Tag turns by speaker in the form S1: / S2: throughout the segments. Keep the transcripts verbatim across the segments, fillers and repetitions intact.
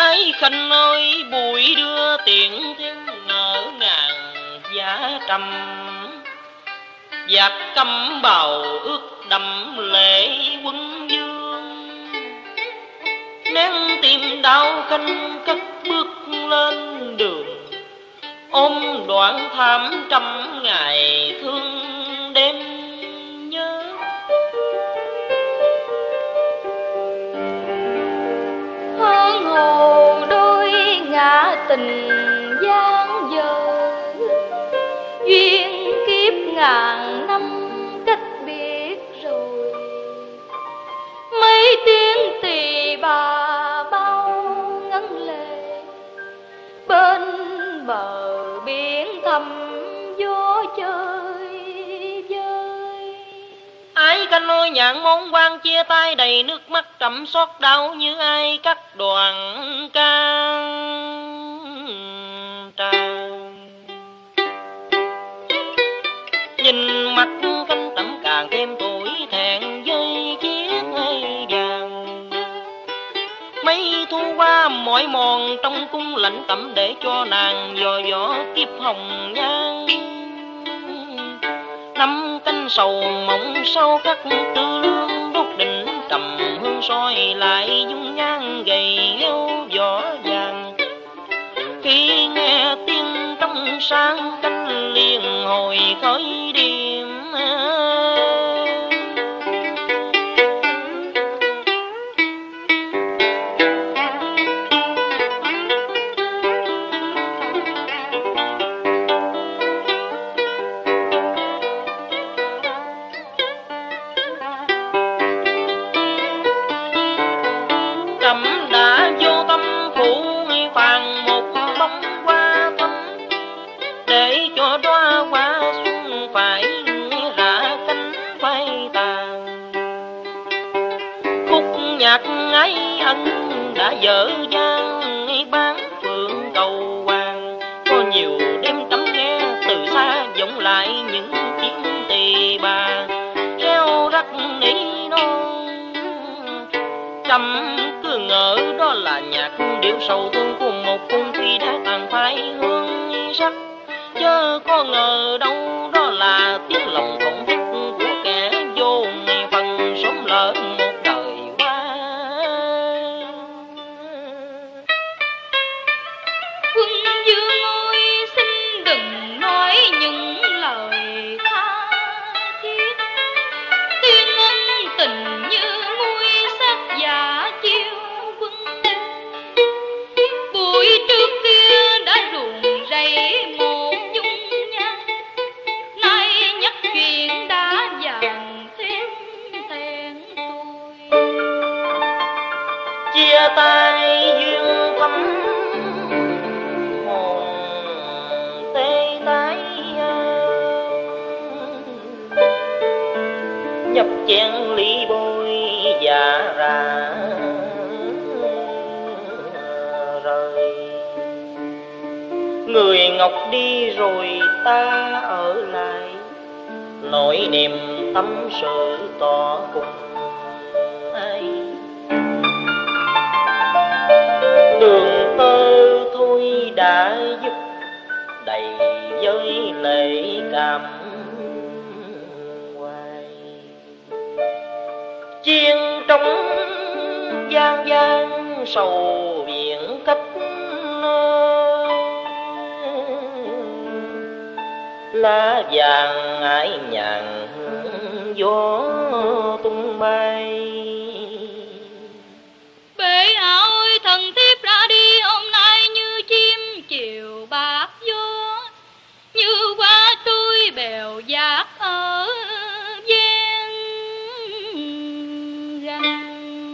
S1: Ái Khanh ơi, bụi đưa tiện thiên nở ngàn giá trăm, giặc cấm bào ước đậm lệ quân dương. Nén tim đau Khanh cất bước lên đường, ôm đoạn thảm trăm ngày thương đêm nhớ.
S2: Hương hồ đôi ngã tình gian dở, duyên kiếp ngàn năm cách biệt rồi. Mấy tiếng tỳ bà bao ngân lệ, bên bờ biển thăm gió chơi vơi.
S1: Ái Khanh ơi, nhạn môn quan chia tay đầy nước mắt trầm xót đau như ai cắt đoạn can tràn. Nhìn mắt Khanh tẩm càng thêm tuổi thẹn với chiếc hay vàng. Mấy thu qua mỏi mòn trong cung lạnh tẩm để cho nàng dò dò kiếp hồng nhan. Năm canh sầu mộng sâu khắc tư lương, đốt đỉnh trầm hương soi lại dung nhan gầy nghèo vỏ vàng. Khi nghe tiếng trong sáng cánh liền hồi khởi đêm. Trẫm đã vô tâm phụ phàn một bóng hoa thắm, để cho đóa hoa xuân phải rã cánh phai tàn. Khúc nhạc ái ân đã dở dang bán phượng cầu hoàng. Có nhiều đêm Trẫm nghe từ xa vọng lại những tiếng tỳ bà reo rắc nỉ non. Trẫm cứ ngỡ đó là nhạc điệu sầu thương của một cung phi đã tàn phai hương sắc, chớ có ngờ đâu đó là tiếng lòng thổn thức của kẻ vô phần sống lỡ một đời qua.
S2: Quân vương ơi, xin đừng nói những lời tha thiết, tuyên ân tình như muối sắc giả chiêu quân. Buổi trước kia đã ruồng rẫy một dung nhan, nay nhắc chuyện đã vàng thêm thẹn tôi.
S1: Chia tay duyên thắm hồn tê tái, nhập chén ly bôi dạ ra rời. Người ngọc đi rồi ta ở lại, nỗi niềm tâm sự tỏ cùng ai. Đường tơ thôi đã giúp đầy với lệ cảm hoài. Chiên trong gian gian sầu biển cách lá vàng ái nhàn gió tung bay.
S2: Bệ hạ ơi, thần thiếp ra đi hôm nay như chim chiều bạc gió, như hoa trôi bèo dạt ở gian răng.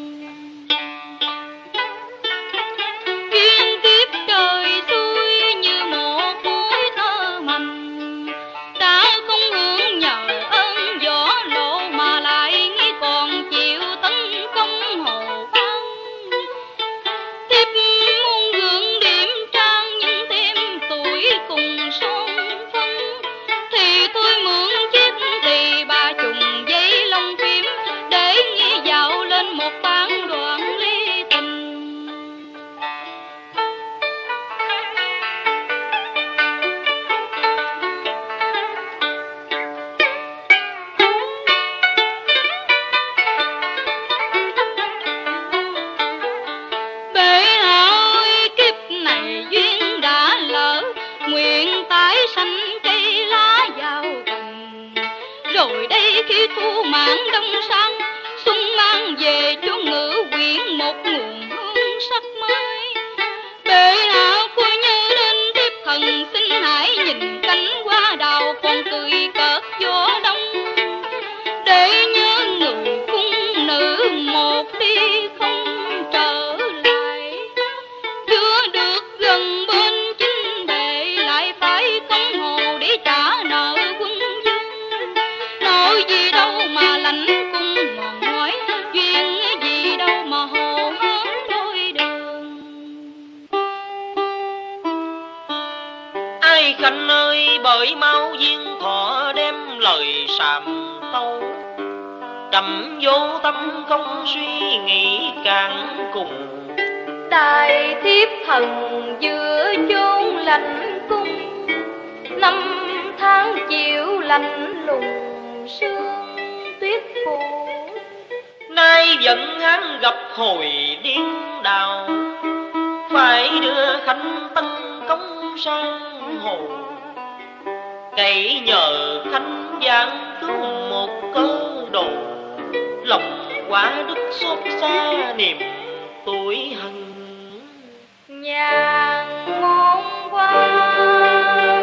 S2: Duyên kiếp trời xuôi như một mối thơ mành, đã không hướng nhờ ơn gió lộ mà lại nghĩ còn chịu
S1: sàm tâu, trầm vô tâm không suy nghĩ càng cùng.
S2: Đại thiếp thần giữa chốn lạnh cung, năm tháng chịu lạnh lùng sương tuyết phủ.
S1: Nay vẫn hắn gặp hồi điên đào, phải đưa Khanh Tân Công sang hồ. Cậy nhờ Khanh giảng cứu một cơ đồ, lòng quá đức xót xa niềm tuổi hận.
S2: Nhàn ngôn quan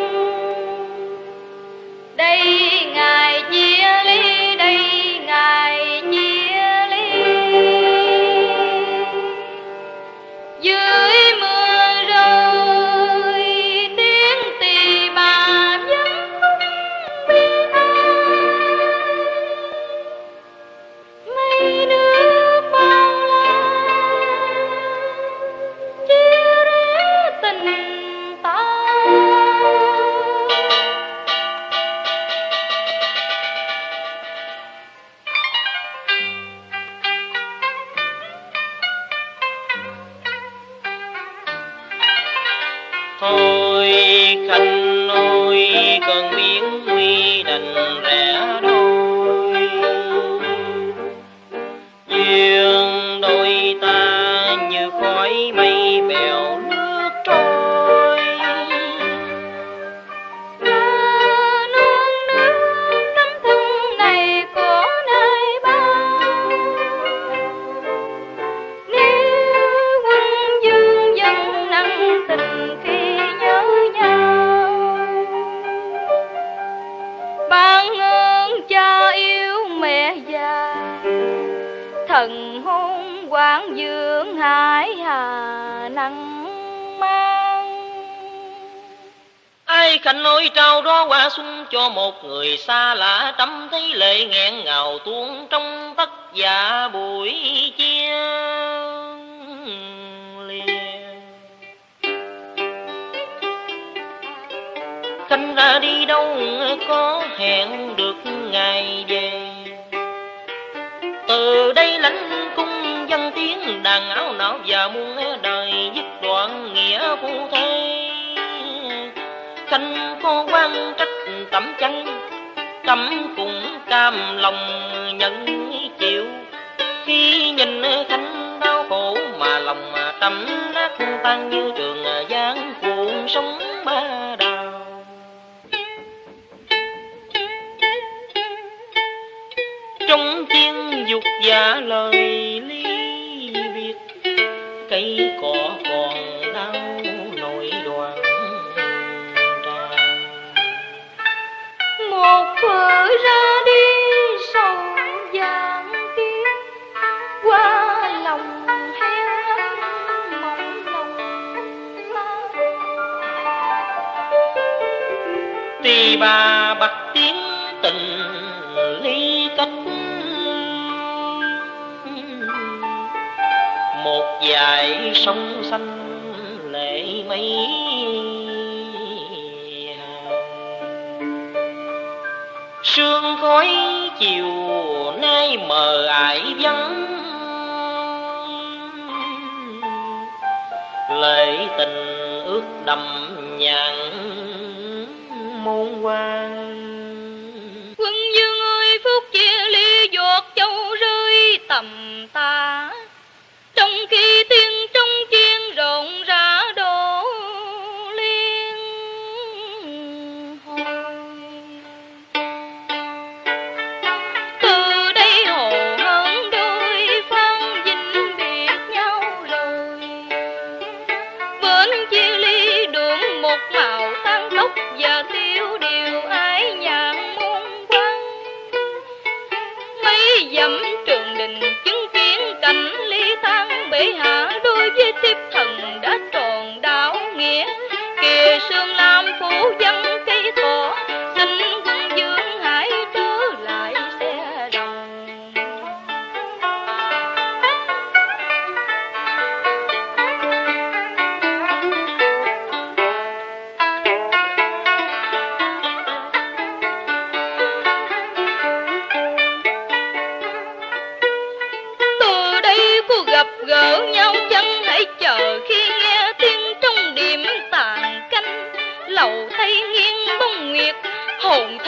S2: đây ngài chia ly, đây ngài chia ly. Dưới mưa rơi tiếng tỳ bà vẫn không biết ai. Mây nước bao la chia rẽ tình ta.
S1: Thôi Khanh ơi, cơn biến nguy đành rẽ đôi. Duyên đôi ta như khói mây bèo nước trôi.
S2: Là non nước tấm thân này của nai bao. Nếu quân dương dân nặng tình khi nhớ nhau, ban ơn cha yêu mẹ già, thần hôn quảng dương hải hà nắng mang.
S1: Ai Khanh ơi, trao đó hoa xuân cho một người xa lạ, trẫm thấy lệ nghẹn ngào tuôn trong tất dạ buổi chia lìa. Khanh ra đi đâu có hẹn được ngày về, từ đây lãnh cung dân tiếng đàn áo não và muôn đời dứt đoạn nghĩa phu thế. Khanh có quan trách tẩm chân, trẫm cũng cam lòng nhận chịu. Khi nhìn Khanh đau khổ mà lòng trẫm nát tan như trường giang cuộn sóng ba đào. Trong chiên dục giả lời ly biệt, cây cỏ còn đau nỗi đoàn tràn.
S2: Một phở ra đi sầu vàng kia, qua lòng heo hắt mộng lòng la.
S1: Tỳ bà bạc tiếng tình ly cách, một dải sông xanh lệ mây hàng. Sương khói chiều nay mờ ải vắng, lệ tình ướt đậm nhàn môn quan.
S2: Quân dương ơi, phút chia ly giọt châu rơi tầm ta, trong khi tiếng trong chiên rộn rã đổ liên hồi. Từ đây hồ hớn đôi phan vinh biệt nhau rồi, bên chia ly đượm một màu tan tóc và tiêu điều ái nhàn môn quan. Mấy dặm trường đình chứng kiến cảnh ly tan bể hạ, đôi với thiếp thần đã tròn đạo nghĩa. Kìa sương lam phủ dân cây cỏ, xin quân dương hãy trở lại xe đồng.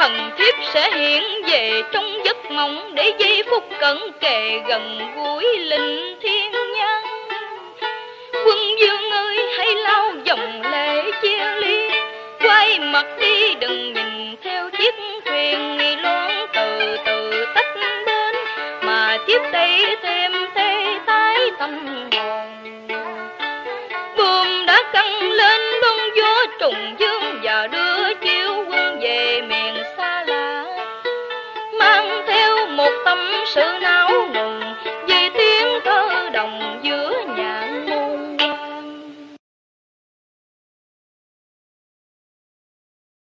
S2: thần thiếp sẽ hiện về trong giấc mộng, để giây phút cận kề gần gũi linh thiên nhân. Quân vương ơi hãy lau dòng lệ chia ly, quay mặt đi đừng nhìn theo chiếc thuyền nghi loan từ từ tách bên, mà tiếp đây thêm thế tái tâm.